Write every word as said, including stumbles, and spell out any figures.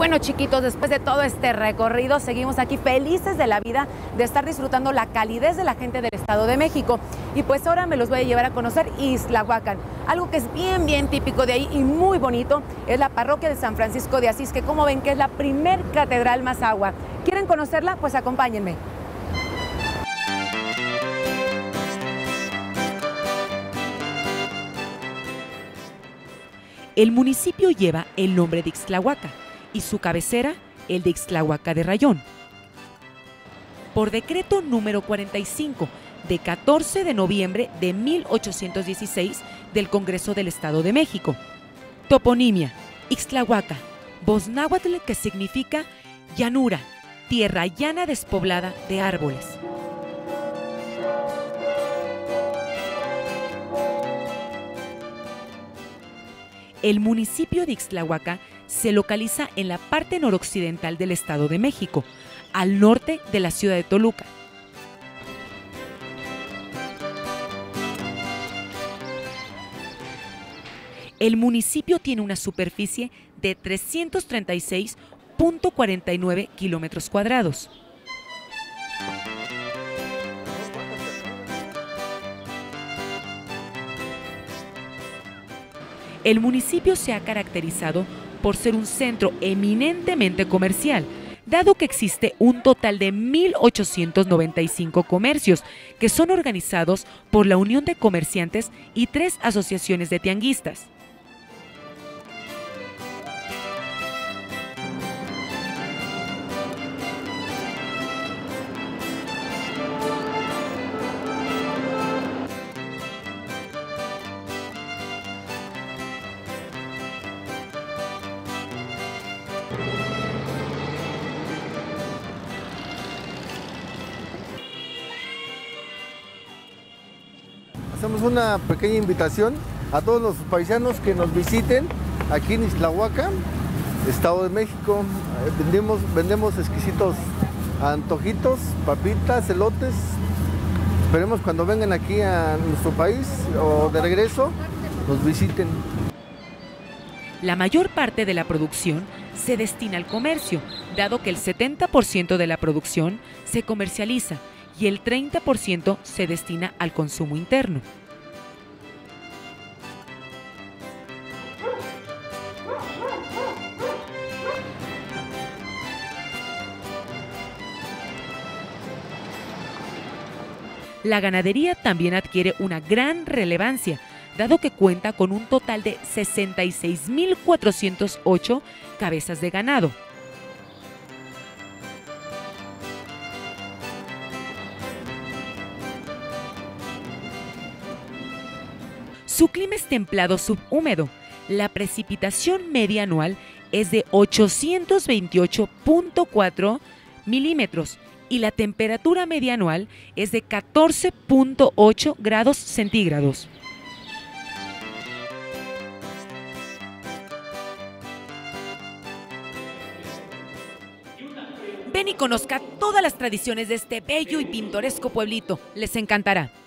bueno, chiquitos, después de todo este recorrido, seguimos aquí felices de la vida de estar disfrutando la calidez de la gente del Estado de México. Y pues ahora me los voy a llevar a conocer Ixtlahuacán. Algo que es bien, bien típico de ahí y muy bonito es la parroquia de San Francisco de Asís, que como ven que es la primer catedral más agua. ¿Quieren conocerla? Pues acompáñenme. El municipio lleva el nombre de Ixtlahuaca y su cabecera, el de Ixtlahuaca de Rayón. Por decreto número cuarenta y cinco de catorce de noviembre de mil ochocientos dieciséis del Congreso del Estado de México. Toponimia: Ixtlahuaca, voz náhuatl que significa llanura, tierra llana despoblada de árboles. El municipio de Ixtlahuaca se localiza en la parte noroccidental del Estado de México, al norte de la ciudad de Toluca. El municipio tiene una superficie de trescientos treinta y seis punto cuarenta y nueve kilómetros cuadrados. El municipio se ha caracterizado por ser un centro eminentemente comercial, dado que existe un total de mil ochocientos noventa y cinco comercios que son organizados por la Unión de Comerciantes y tres asociaciones de tianguistas. Hacemos una pequeña invitación a todos los paisanos que nos visiten aquí en Ixtlahuaca, Estado de México. Vendemos, vendemos exquisitos antojitos, papitas, elotes. Esperemos cuando vengan aquí a nuestro país o de regreso, nos visiten. La mayor parte de la producción se destina al comercio, dado que el setenta por ciento de la producción se comercializa y el treinta por ciento se destina al consumo interno. La ganadería también adquiere una gran relevancia, dado que cuenta con un total de sesenta y seis mil cuatrocientas ocho cabezas de ganado. Su clima es templado subhúmedo. La precipitación media anual es de ochocientos veintiocho punto cuatro milímetros y la temperatura media anual es de catorce punto ocho grados centígrados. Ven y conozca todas las tradiciones de este bello y pintoresco pueblito. Les encantará.